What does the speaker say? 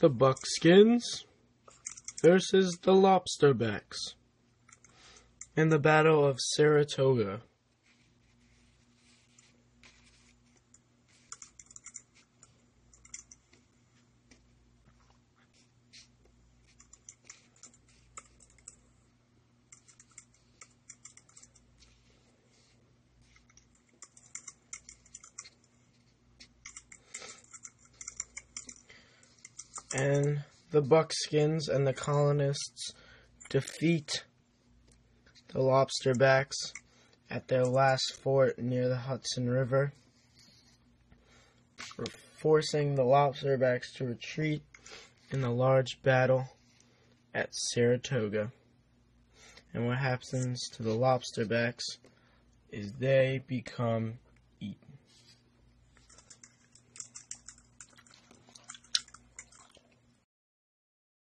The Buckskins versus the Lobsterbacks in the Battle of Saratoga. And the Buckskins and the colonists defeat the Lobsterbacks at their last fort near the Hudson River, forcing the Lobsterbacks to retreat in a large battle at Saratoga. And what happens to the Lobsterbacks is they become